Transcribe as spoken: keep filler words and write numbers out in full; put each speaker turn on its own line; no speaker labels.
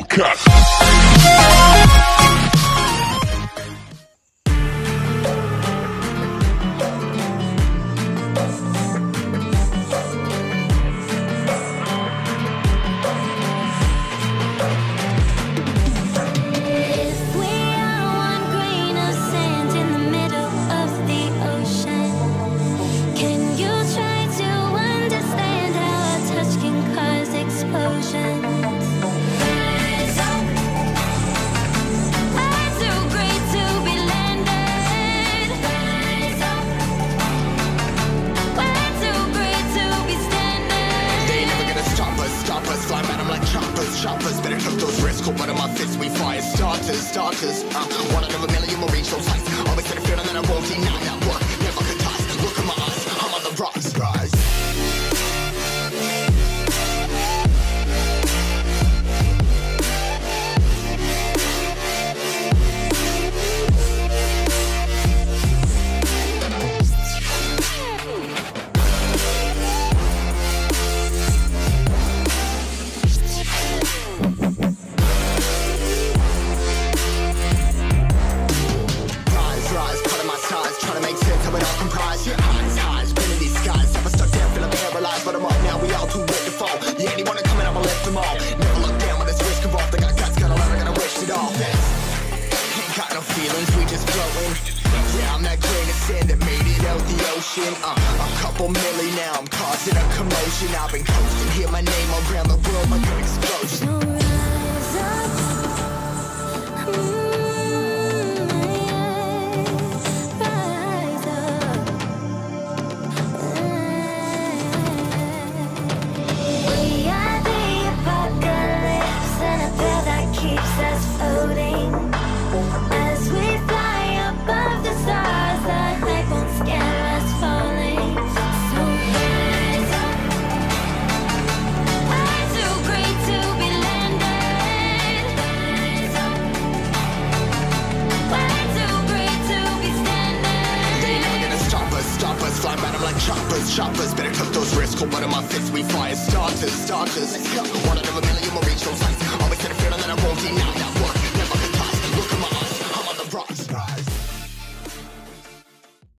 cut.
Choppers, better cook those risks. Cold blood in my fists, we fire starters, starters. Uh, one out of a million will reach those heights. Always had a feeling that I won't deny that work. Never could toss. Look in my eyes, I'm on the rocks. Rise. But I'm up now, we all too late to fall. Yeah, anyone coming up, I left them all. Never look down when this risk involved. I got guts, gotta learn, I gotta wish it all. Ain't got no feelings, we just floating. Yeah, I'm that grain of sand that made it out the ocean. Uh, a couple milli now, I'm causing a commotion. I've been coasting, hear my name around the world like an explosion. Choppers, choppers, better cook those risks. Cold blood in my fists, we fire starters, starters. Let's go. One out of a million will reach those heights. Always had a feeling that I won't deny.